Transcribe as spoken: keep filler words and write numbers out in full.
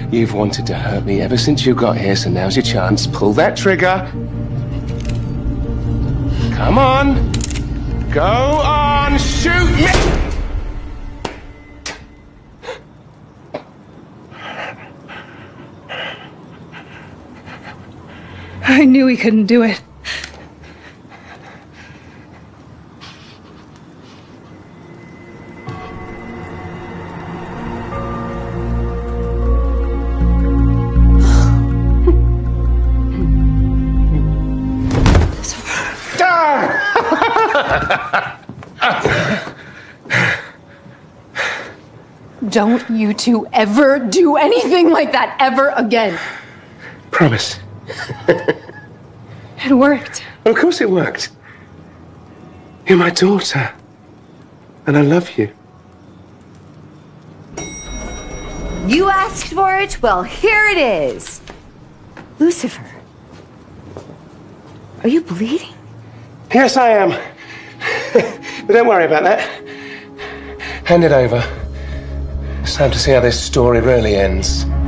You've wanted to hurt me ever since you got here, so now's your chance. Pull that trigger. Come on. Go on, shoot me! I knew he couldn't do it. Don't you two ever do anything like that ever again. Promise. It worked. Of course it worked. You're my daughter. And I love you. You asked for it? Well, here it is. Lucifer. Are you bleeding? Yes, I am. But don't worry about that. Hand it over. It's time to see how this story really ends.